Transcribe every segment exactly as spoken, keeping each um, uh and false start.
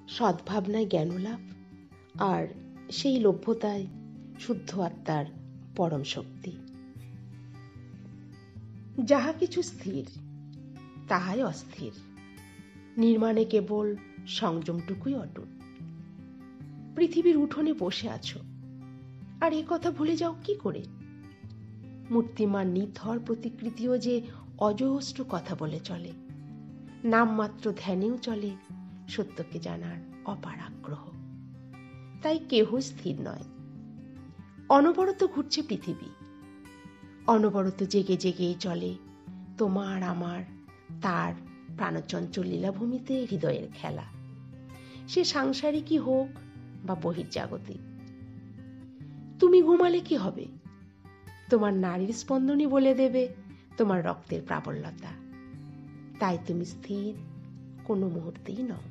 সদ্ভাবনায় জ্ঞানলাভ, আর সেই লভ্যতায় শুদ্ধ আত্মার পরম শক্তি। যাহা কিছু স্থির তাহাই অস্থির, নির্মাণে কেবল সংযমটুকুই অটুট। পৃথিবীর উঠোনে বসে আছো, আর এ কথা ভুলে যাও কি করে? মূর্তিমান নিথর প্রতিকৃতিও যে অজস্র কথা বলে চলে, নামমাত্র ধ্যানেও চলে সত্যকে জানার অপার আগ্রহ। তাই কেহ স্থির নয়। অনবরত ঘুরছে পৃথিবী, অনবরত জেগে জেগেই চলে তোমার আমার তার প্রাণচঞ্চল লীলাভূমিতে হৃদয়ের খেলা, সে সাংসারিকই হোক বা বহির্জাগতিক। তুমি ঘুমালে কি হবে? তোমার নারীর স্পন্দনই বলে দেবে তোমার রক্তের প্রাবল্যতা। তাই তুমি স্থির কোনো মুহূর্তেই নও।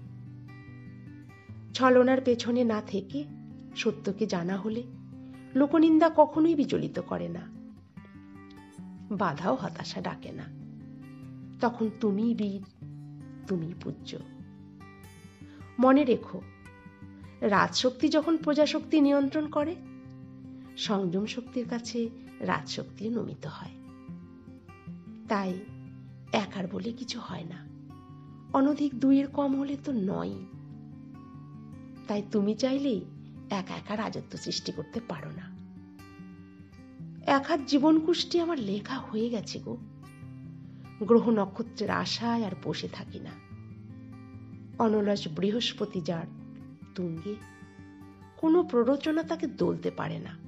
ছলনার পেছনে না থেকে সত্যকে জানা হলে লোকনিন্দা কখনোই বিচলিত করে না, বাধাও হতাশা ডাকে না। তখন তুমি বীর, তুমি পূজ্য। মনে রেখো, রাজশক্তি যখন প্রজাশক্তি নিয়ন্ত্রণ করে, সংযম শক্তির কাছে রাজশক্তি নমিত হয়। তাই একার বলে কিছু হয় না, অনধিক দুইয়ের কম হলে তো নয়। তাই তুমি চাইলেই একা একা রাজত্ব সৃষ্টি করতে পারো না। এক হাত জীবন কুষ্টি আমার লেখা হয়ে গেছে গো। গ্রহ নক্ষত্রের আশায় আর বসে থাকি না। অনলস বৃহস্পতি যার তুঙ্গে, কোনো প্ররোচনা তাকে দলতে পারে না।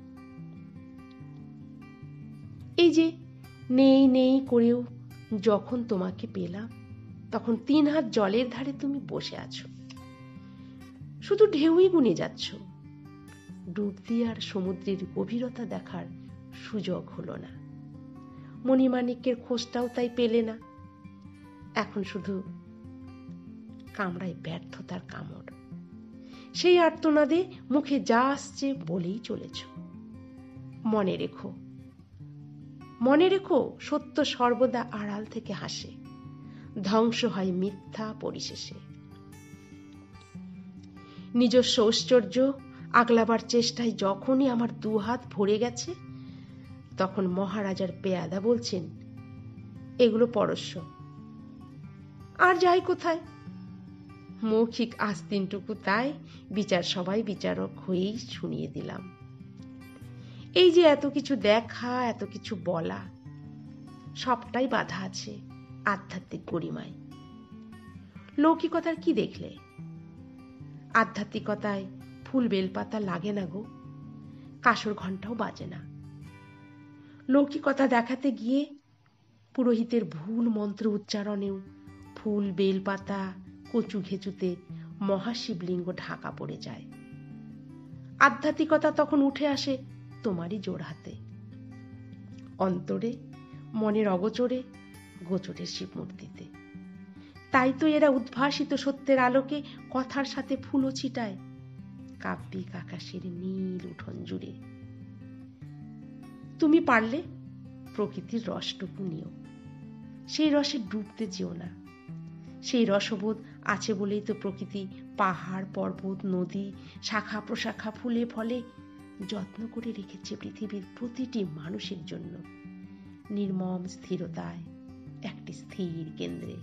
এই যে নেই নেই করেও যখন তোমাকে পেলাম, তখন তিন হাত জলের ধারে তুমি বসে আছো, শুধু ঢেউই গুনে যাচ্ছ। ডুব দিয়ে আর সমুদ্রের গভীরতা দেখার সুযোগ হলো না। মণিমাণিক্যের খোঁজটাও তাই পেলে না। এখন শুধু কামড়ায় ব্যর্থতার কামড়। সেই আর্তনাদে মুখে যা আসছে বলেই চলেছ। মনে রেখো, মনে রেখো, সত্য সর্বদা আড়াল থেকে হাসে, ধ্বংস হয় মিথ্যা পরিশেষে। নিজস্ব ঐশ্বর্য আগলাবার চেষ্টায় যখনই আমার দুহাত ভরে গেছে, তখন মহারাজার পেয়াদা বলছেন, এগুলো পরশ্য, আর যাই কোথায়। মৌখিক আস্তিনটুকু তাই বিচার সবাই বিচারক হয়েই শুনিয়ে দিলাম। এই যে এত কিছু দেখা, এত কিছু বলা, সবটাই বাধা আছে আধ্যাত্মিক গরিমায়। লৌকিকতার কি দেখলে? আধ্যাত্মিকতায় ফুল বেলপাতা লাগে না গো, কাসর ঘন্টাও বাজে না। লৌকিকতা দেখাতে গিয়ে পুরোহিতের ভুল মন্ত্র উচ্চারণেও ফুল বেলপাতা কচু ঘেঁচুতে মহাশিবলিঙ্গ ঢাকা পড়ে যায়। আধ্যাত্মিকতা তখন উঠে আসে তোমারই জোর হাতে, অন্তরে, মনের অগোচরে, গোচরের শিবমূর্তিতে। তাই তো এরা উদ্ভাসিত সত্যের আলোকে কথার সাথে ফুলও ছিটায় কাব্যিক আকাশের নীল উঠোন জুড়ে। তুমি পারলে প্রকৃতির রসটুকু নিও, সেই রসে ডুবতে যেও না। সেই রসবোধ আছে বলেই তো প্রকৃতি পাহাড় পর্বত নদী শাখা প্রশাখা ফুলে ফলে যত্ন করে রেখেছে পৃথিবীর প্রতিটি মানুষের জন্য, নির্মম স্থিরতায় একটি স্থির কেন্দ্রে।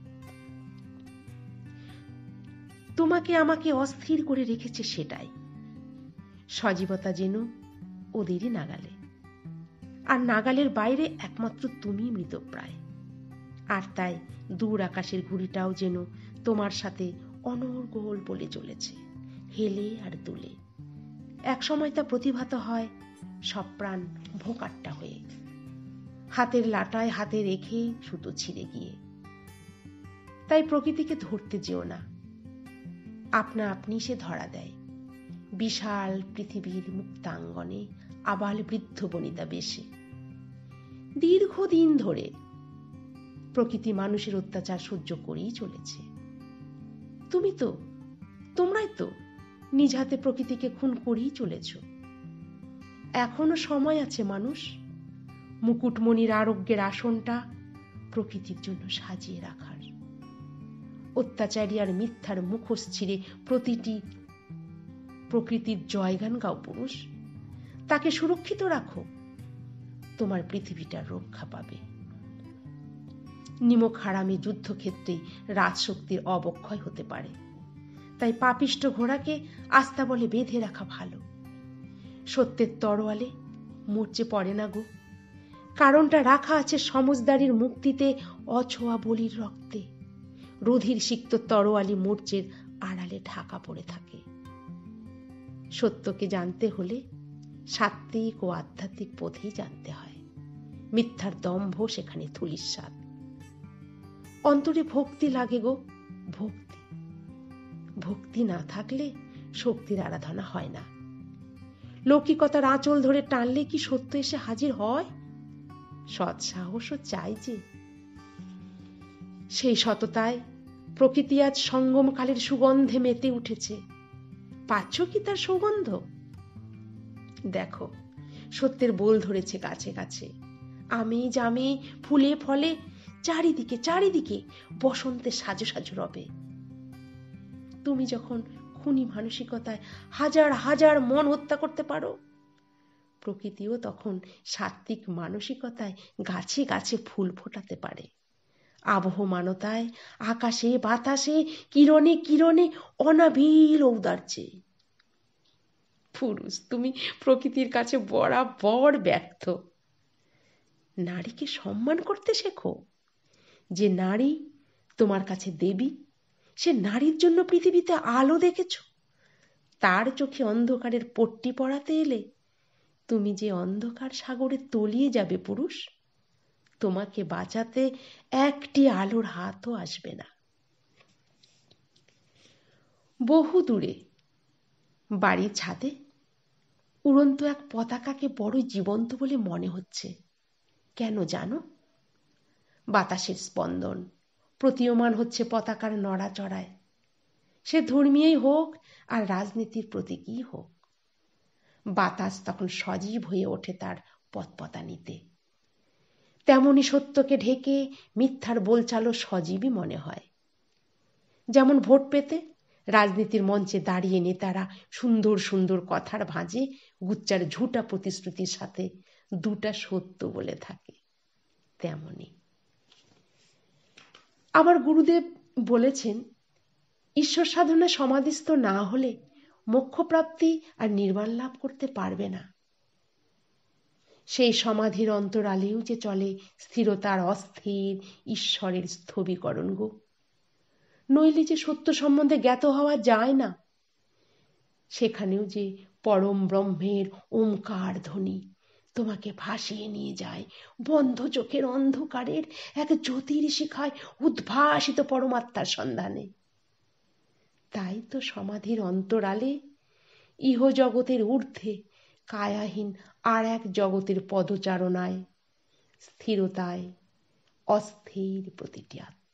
তোমাকে আমাকে অস্থির করে রেখেছে সেটাই। সজীবতা যেন ওদেরই নাগালে, আর নাগালের বাইরে একমাত্র তুমি মৃতপ্রায়। আর তাই দূর আকাশের ঘুড়িটাও যেন তোমার সাথে অনর্গল বলে চলেছে, হেলে আর দুলে। এক সময় তা প্রতিভাত হয় সপ্রাণ ভোকাট্টা হয়ে, হাতের লাটায় হাতে রেখে সুতো ছিঁড়ে গিয়ে। তাই প্রকৃতিকে ধরতে যেও না, আপনা আপনি সে ধরা দেয় বিশাল পৃথিবীর মুক্তাঙ্গনে আবাল বৃদ্ধ বনিতা বেশে। দীর্ঘদিন ধরে প্রকৃতি মানুষের অত্যাচার সহ্য করেই চলেছে। তুমি তো, তোমরাই তো নিজ হাতে প্রকৃতিকে খুন করেই চলেছ। এখনো সময় আছে মানুষ, মুকুটমণির আরোগ্যের আসনটা প্রকৃতির জন্য সাজিয়ে রাখার। অত্যাচারী আর মিথ্যার মুখোশ ছিঁড়ে প্রতিটি প্রকৃতির জয়গান গাও পুরুষ। তাকে সুরক্ষিত রাখো, তোমার পৃথিবীটা রক্ষা পাবে। নিমক হারামে যুদ্ধক্ষেত্রে রাজশক্তির অবক্ষয় হতে পারে, তাই পাপিষ্ট ঘোড়াকে আস্থা বলে বেঁধে রাখা ভালো। সত্যের তরোয়ালে মরচে পড়ে না গো, কারণটা রাখা আছে সমজদারির মুক্তিতে, অছোয়া বলির রক্তে। রুধির সিক্ত তরোয়ালি মরচের আড়ালে ঢাকা পড়ে থাকে। সত্যকে জানতে হলে সাত্ত্বিক ও আধ্যাত্মিক পথেই জানতে হয়। মিথ্যার দম্ভ সেখানে ধূলিসাৎ। অন্তরে ভক্তি লাগে গো, ভক্তি। ভক্তি না থাকলে শক্তির আরাধনা হয় না। লৌকিকতার আঁচল ধরে টানলে কি সত্য এসে হাজির হয়? সৎ সাহসও চাই যে। সেই সততায় প্রকৃতি আজ সঙ্গমকালের সুগন্ধে মেতে উঠেছে। পাচ্ছ কি তার সুগন্ধ? দেখো, সত্যের বোল ধরেছে গাছে গাছে, আমে জামে ফুলে ফলে, চারিদিকে চারিদিকে বসন্তে সাজো সাজো রবে। তুমি যখন খুনি মানসিকতায় হাজার হাজার মন হত্যা করতে পারো, প্রকৃতিও তখন সাত্ত্বিক মানসিকতায় গাছে গাছে ফুল ফোটাতে পারে। আবহমানতায় আকাশে বাতাসে কিরণে কিরণে অনাবিল ঔদার্যে। পুরুষ, তুমি প্রকৃতির কাছে বরাবর ব্যর্থ। নারীকে সম্মান করতে শেখো। যে নারী তোমার কাছে দেবী, সে নারীর জন্য পৃথিবীতে আলো দেখেছ। তার চোখে অন্ধকারের পট্টি পরাতে এলে তুমি যে অন্ধকার সাগরে তলিয়ে যাবে পুরুষ। তোমাকে বাঁচাতে একটি আলোর হাতও আসবে না। বহু দূরে বাড়ির ছাদে উড়ন্ত এক পতাকাকে বড়ই জীবন্ত বলে মনে হচ্ছে। কেন জানো? বাতাসের স্পন্দন প্রতীয়মান হচ্ছে পতাকার নড়াচড়ায়। সে ধর্মীয়ই হোক আর রাজনীতির প্রতীকই হোক, বাতাস তখন সজীব হয়ে ওঠে তার পতপতানিতে। তেমনি সত্যকে ঢেকে মিথ্যার বোলচালও সজীবই মনে হয়। যেমন ভোট পেতে রাজনীতির মঞ্চে দাঁড়িয়ে নেতারা সুন্দর সুন্দর কথার ভাঁজে গুচ্চার ঝুটা প্রতিশ্রুতির সাথে দুটা সত্য বলে থাকে, তেমনি আমার গুরুদেব বলেছেন, ঈশ্বর সাধনা সমাধিস্থ না হলে মোক্ষপ্রাপ্তি আর নির্বাণ লাভ করতে পারবে না। সেই সমাধির অন্তরালেও যে চলে স্থিরতার অস্থির ঈশ্বরের স্থবিকরণ গো। নইলে যে সত্য সম্বন্ধে জ্ঞাত হওয়া যায় না। সেখানেও যে পরম ব্রহ্মের ওমকার ধ্বনি তোমাকে ভাসিয়ে নিয়ে যায় বন্ধ চোখের অন্ধকারের এক জ্যোতির শিখায় উদ্ভাসিত পরমাত্মার সন্ধানে। তাই তো সমাধির অন্তরালে ইহ জগতের ঊর্ধ্বে কায়াহীন আর এক জগতের পদচারণায় স্থিরতায় অস্থির প্রতিটি আত্মা।